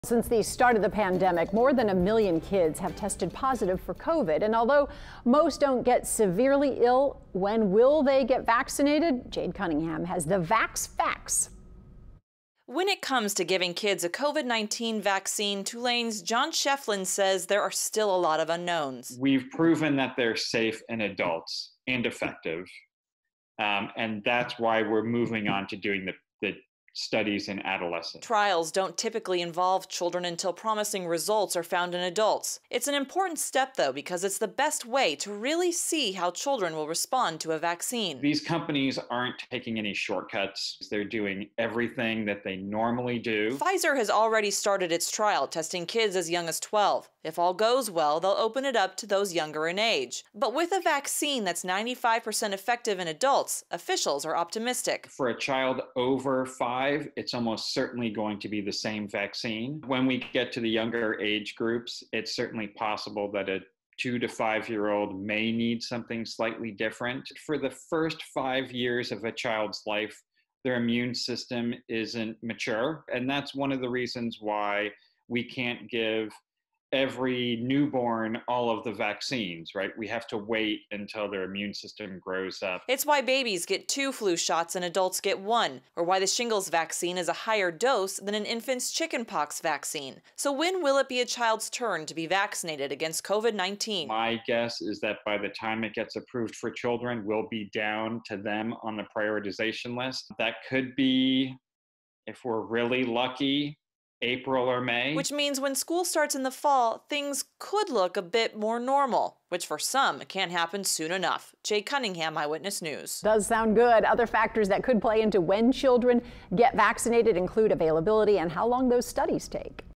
Since the start of the pandemic, more than 1 million kids have tested positive for COVID. And although most don't get severely ill, when will they get vaccinated? Jade Cunningham has the Vax Facts. When it comes to giving kids a COVID-19 vaccine, Tulane's John Shefflin says there are still a lot of unknowns. We've proven that they're safe in adults and effective. And that's why we're moving on to doing the studies in adolescents. Trials don't typically involve children until promising results are found in adults. It's an important step, though, because it's the best way to really see how children will respond to a vaccine. These companies aren't taking any shortcuts. They're doing everything that they normally do. Pfizer has already started its trial, testing kids as young as 12. If all goes well, they'll open it up to those younger in age. But with a vaccine that's 95% effective in adults, officials are optimistic. For a child over 5, it's almost certainly going to be the same vaccine. When we get to the younger age groups, it's certainly possible that a 2 to 5-year-old may need something slightly different. For the first 5 years of a child's life, their immune system isn't mature. And that's one of the reasons why we can't give every newborn all of the vaccines, right? We have to wait until their immune system grows up. It's why babies get 2 flu shots and adults get 1, or why the shingles vaccine is a higher dose than an infant's chickenpox vaccine. So when will it be a child's turn to be vaccinated against COVID-19? My guess is that by the time it gets approved for children, we'll be down to them on the prioritization list. That could be, if we're really lucky, April or May. Which means when school starts in the fall, things could look a bit more normal, which for some can't happen soon enough. Jade Cunningham, Eyewitness News. Does sound good. Other factors that could play into when children get vaccinated include availability and how long those studies take.